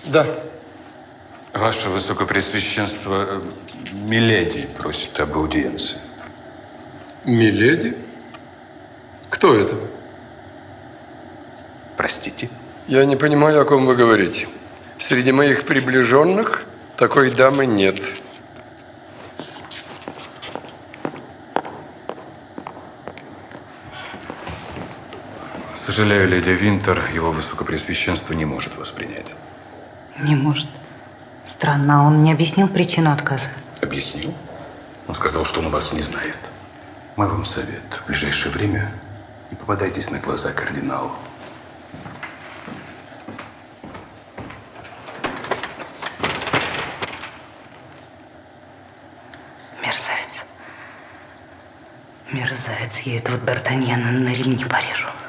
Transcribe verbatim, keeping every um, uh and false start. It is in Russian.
Да. Ваше Высокопреосвященство, миледи просит об аудиенции. Миледи? Кто это? Простите? Я не понимаю, о ком вы говорите. Среди моих приближенных такой дамы нет. Сожалею, леди Винтер, его Высокопреосвященство не может вас принять. Не может. Странно, он не объяснил причину отказа. Объяснил? Он сказал, что он вас не знает. Мой вам совет. В ближайшее время не попадайтесь на глаза кардиналу. Мерзавец. Мерзавец. Я этого Д'Артаньяна на ремни порежу.